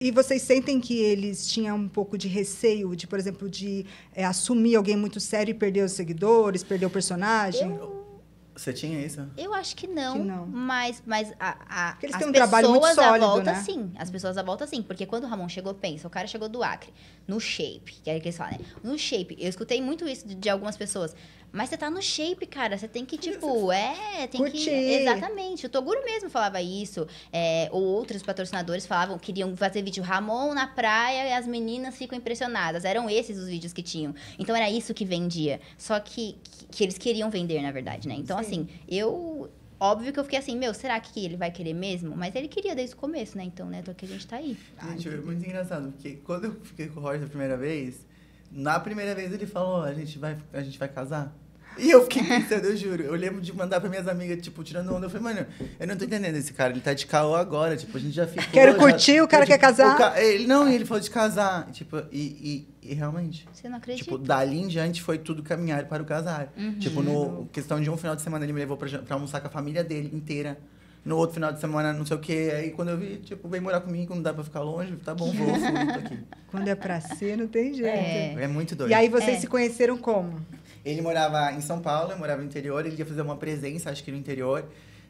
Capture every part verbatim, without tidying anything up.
E vocês sentem que eles tinham um pouco de receio de, por exemplo, de é, assumir alguém muito sério e perder os seguidores, perder o personagem? Eu... Você tinha isso? Eu acho que não, que não. mas, mas a, a, porque eles as têm um pessoas trabalho muito sólido, à volta, né? sim. As pessoas à volta, sim. Porque quando o Ramon chegou, pensa, o cara chegou do Acre, no shape, que é o que eles falam, né? No shape. Eu escutei muito isso de, de algumas pessoas. Mas você tá no shape, cara. Você tem que, tipo, é... Tem curtir. que... Exatamente. O Toguro mesmo falava isso. É, ou outros patrocinadores falavam, queriam fazer vídeo Ramon na praia e as meninas ficam impressionadas. Eram esses os vídeos que tinham. Então, era isso que vendia. Só que, que, que eles queriam vender, na verdade, né? Então, Sim. assim, eu... Óbvio que eu fiquei assim, meu, será que ele vai querer mesmo? Mas ele queria desde o começo, né? Então, né, tô aqui, a gente tá aí. Gente, é muito engraçado, porque quando eu fiquei com o Roger a primeira vez, na primeira vez ele falou, a gente vai, a gente vai casar? E eu fiquei pensando, eu juro. Eu lembro de mandar pra minhas amigas, tipo, tirando onda. Eu falei, mano, eu não tô entendendo esse cara. Ele tá de caô agora, tipo, a gente já ficou... Quero já, curtir, o cara tipo, quer casar. O ca... ele, não, ele falou de casar. Tipo, e, e, e realmente... Você não acredita? Tipo, dali em diante foi tudo caminhar para o casar. Uhum. Tipo, no questão de um final de semana, ele me levou pra, pra almoçar com a família dele inteira. No outro final de semana, não sei o quê. Aí, quando eu vi, tipo, vem morar comigo, não dá pra ficar longe. Tá bom, vou, fui, tô aqui. Quando é pra ser, não tem jeito. É. É muito doido. E aí vocês É. se conheceram como? Ele morava em São Paulo, eu morava no interior, ele ia fazer uma presença, acho que no interior.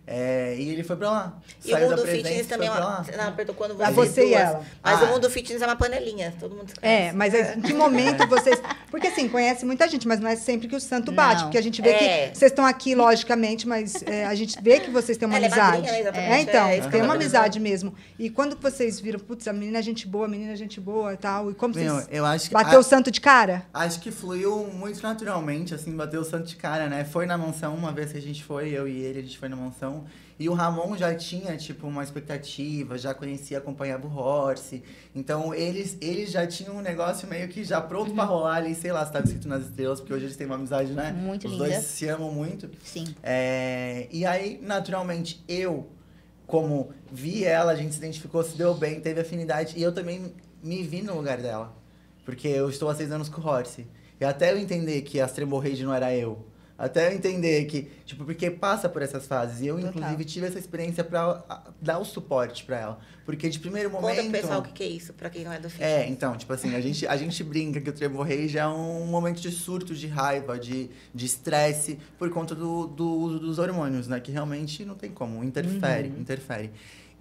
É, e ele foi pra lá. E Saiu o da mundo presença, fitness também é foi pra uma... lá. Não, perdão, quando Ah, vocês você e duas. ela. Mas Ah. o mundo fitness é uma panelinha, todo mundo se conhece. É, mas é, em que momento vocês... Porque, assim, conhece muita gente, mas não é sempre que o santo bate. Não. Porque a gente vê É. que vocês estão aqui, logicamente, mas é, a gente vê que vocês têm uma Ela é amizade. madrinha, né? Exatamente. É, então, É, isso que tem eu uma tô amizade mesmo. E quando que vocês viram, putz, a menina é gente boa, a menina é gente boa e tal, e como Meu, vocês... eu acho que... Bateu a- o santo de cara? Acho que fluiu muito naturalmente, assim, bateu o santo de cara, né? Foi na mansão, uma vez que a gente foi, eu e ele, a gente foi na mansão. E o Ramon já tinha, tipo, uma expectativa, já conhecia, acompanhava o Horse. Então, eles, eles já tinham um negócio meio que já pronto pra rolar ali, sei lá, se tava escrito nas estrelas, porque hoje eles têm uma amizade, né? Muito Os linda. dois se amam muito. Sim. É, e aí, naturalmente, eu, como vi ela, a gente se identificou, se deu bem, teve afinidade. E eu também me vi no lugar dela. Porque eu estou há seis anos com o Horse. E até eu entender que a Tremborrage não era eu. Até eu entender que, tipo, porque passa por essas fases. E eu, Total. inclusive, tive essa experiência pra a, dar o suporte pra ela. Porque de primeiro momento... Conta pro pessoal o que que é isso, pra quem não é do fitness. É, então, tipo assim, a gente, a gente brinca que o Tremor Rage é um momento de surto, de raiva, de de estresse, por conta do, do uso dos hormônios, né? Que realmente não tem como, interfere, Uhum. interfere.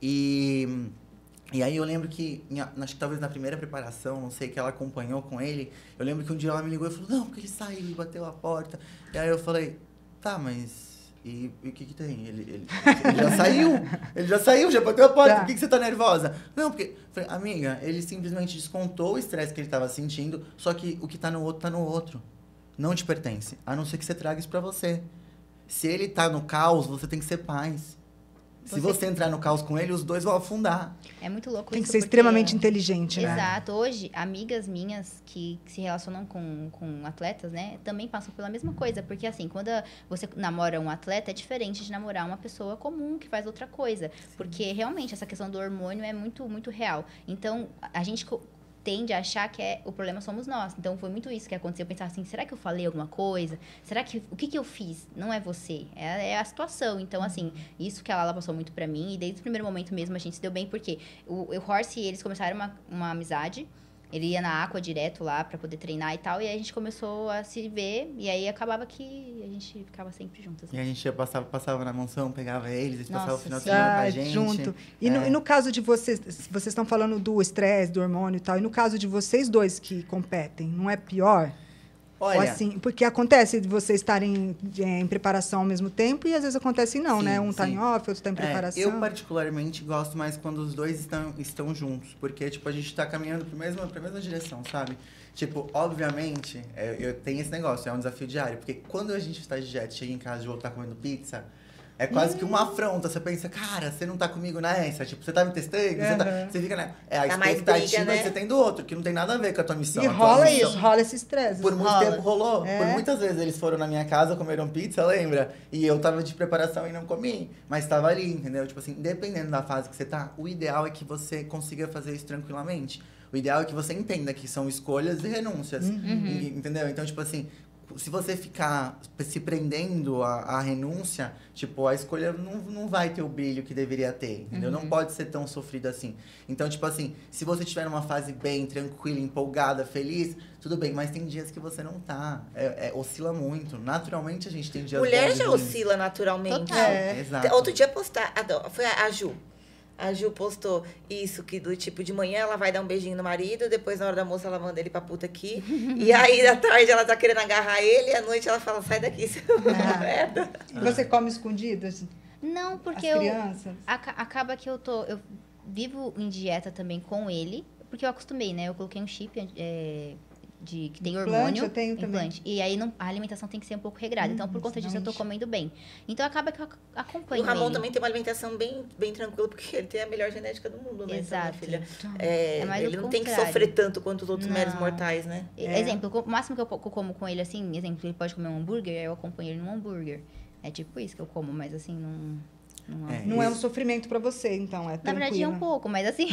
E, e aí eu lembro que, em, acho que talvez na primeira preparação, não sei, que ela acompanhou com ele, eu lembro que um dia ela me ligou e falou, não, porque ele saiu e bateu a porta. E aí eu falei, tá, mas... E, e o que que tem? Ele, ele, ele já saiu, ele já saiu, já bateu a porta, Tá. por que que você tá nervosa? Não, porque, falei, amiga, ele simplesmente descontou o estresse que ele tava sentindo, só que o que tá no outro, tá no outro. Não te pertence, a não ser que você traga isso pra você. Se ele tá no caos, você tem que ser paz. Se Você- você entrar no caos com ele, os dois vão afundar. É muito louco Tem que isso, ser porque- extremamente inteligente, né? Exato. Hoje, amigas minhas que, que se relacionam com, com atletas, né, também passam pela mesma coisa. Porque, assim, quando você namora um atleta, é diferente de namorar uma pessoa comum que faz outra coisa. Porque, realmente, essa questão do hormônio é muito, muito real. Então, a gente... co- tende a achar que é, o problema somos nós. Então, foi muito isso que aconteceu. Eu pensava assim, será que eu falei alguma coisa? Será que... O que que eu fiz? Não é você. É, é a situação. Então, assim, isso que a Lala passou muito pra mim. E desde o primeiro momento mesmo, a gente se deu bem. Porque o, o Horse e eles começaram uma, uma amizade. Ele ia na Aqua direto lá pra poder treinar e tal. E aí, a gente começou a se ver. E aí, acabava que a gente ficava sempre juntas. E a gente ia passava, passava na mansão, pegava eles, eles passavam o Nossa, final de sim. semana com a Ah, gente. junto. E, no, É. e no caso de vocês, vocês estão falando do estresse, do hormônio e tal, e no caso de vocês dois que competem, não é pior? Olha, Ou assim, porque acontece de vocês estarem é, em preparação ao mesmo tempo e às vezes acontece não, Sim, né? Um tá sim. em off, outro tá em É, preparação. eu particularmente gosto mais quando os dois estão, estão juntos, porque, tipo, a gente tá caminhando pra mesma, pra mesma direção, sabe? Tipo, obviamente, é, eu tenho esse negócio, é um desafio diário, porque quando a gente está de jet, chega em casa e voltar comendo pizza, é quase que uma afronta, você pensa, cara, você não tá comigo nessa, tipo, você tá me testando, você, tá, Aham. você fica, né? É a Dá mais expectativa briga, né? que você tem do outro, que não tem nada a ver com a tua missão. E a tua rola missão- isso, rola esse estresse. Por muito Rola. tempo rolou. É. Por muitas vezes eles foram na minha casa, comeram pizza, lembra? E eu tava de preparação e não comi. Mas tava ali, entendeu? Tipo assim, dependendo da fase que você tá, o ideal é que você consiga fazer isso tranquilamente. O ideal é que você entenda que são escolhas e renúncias. Uhum. E- Entendeu? Então, tipo assim, se você ficar se prendendo à, à renúncia, tipo, a escolha não, não vai ter o brilho que deveria ter, entendeu? Uhum. Não pode ser tão sofrido assim. Então, tipo assim, se você estiver numa fase bem, tranquila, empolgada, feliz, tudo bem, mas tem dias que você não tá. É, é, oscila muito. Naturalmente, a gente tem dias Mulher bons e já ruins. oscila naturalmente. Total. É. Exato. Outro dia postar, a- foi a, a Ju. A Ju postou isso, que do tipo, de manhã ela vai dar um beijinho no marido, depois na hora da almoço ela manda ele pra puta aqui. E aí, da tarde, ela tá querendo agarrar ele, e à noite ela fala, sai daqui, seu Ah. merda. E você come escondido, assim, Não, porque as eu... crianças? aca- acaba que eu tô... Eu vivo em dieta também com ele, porque eu acostumei, né? Eu coloquei um chip é, de, que tem Implante, hormônio. eu tenho também. implante. E aí não, a alimentação tem que ser um pouco regrada. Então, por Hum, conta disso, eu tô senão comendo bem. Então, acaba que eu ac- E acompanho o Ramon ele. também tem uma alimentação bem, bem tranquila, porque ele tem a melhor genética do mundo, né? Então, Exato. minha filha, é, É mais ele o não tem que contrário. sofrer tanto quanto os outros Não. meros mortais, né? É. Exemplo, o máximo que eu, po- que eu como com ele, assim, exemplo, ele pode comer um hambúrguer, aí eu acompanho ele num hambúrguer. É tipo isso que eu como, mas assim, não... Não é. É. Não é um sofrimento pra você, então, é Na tranquilo. verdade é um pouco, mas assim.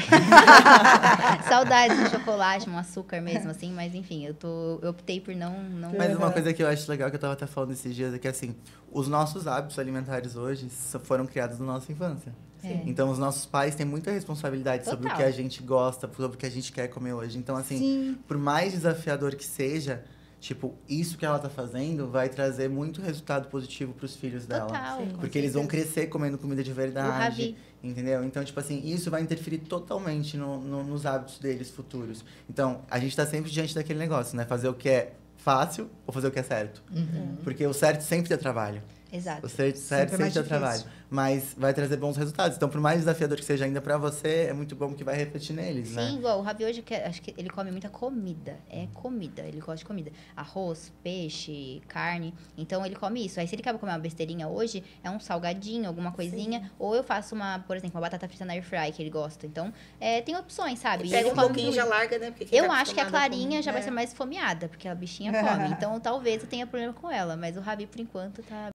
Saudades do chocolate, um açúcar mesmo, assim, mas enfim, eu tô. Eu optei por não. não... Mas uma Uhum. coisa que eu acho legal, que eu tava até falando esses dias, é que assim, os nossos hábitos alimentares hoje só foram criados na nossa infância. É. Então, os nossos pais têm muita responsabilidade sobre o Total. que a gente gosta, sobre o que a gente quer comer hoje. Então, assim, Sim. por mais desafiador que seja, tipo, isso que ela tá fazendo vai trazer muito resultado positivo pros filhos dela. Total. Sim. com Porque eles vão certeza. crescer comendo comida de O verdade. Ravi. Entendeu? Então, tipo assim, isso vai interferir totalmente no, no- nos hábitos deles futuros. Então, a gente tá sempre diante daquele negócio, né? Fazer o que é fácil ou fazer o que é certo. Porque o certo sempre dá trabalho. Exato. O certo, certo Sempre é mais sempre dá difícil. trabalho. Mas vai trazer bons resultados. Então, por mais desafiador que seja ainda pra você, é muito bom que vai refletir neles, né? Sim, igual o Ravi hoje, que acho que ele come muita comida. É comida, ele gosta de comida. Arroz, peixe, carne. Então ele come isso. Aí se ele quer comer uma besteirinha hoje, é um salgadinho, alguma coisinha. Ou eu faço uma, por exemplo, uma batata frita na air fry, que ele gosta. Então, é, tem opções, sabe? E Pega ele um come pouquinho e tudo. já larga, né? Porque quem Eu tá acho que a acostumado a Clarinha comer- já vai é. ser mais esfomeada, porque a bichinha come. Então talvez eu tenha problema com ela. Mas o Ravi, por enquanto, tá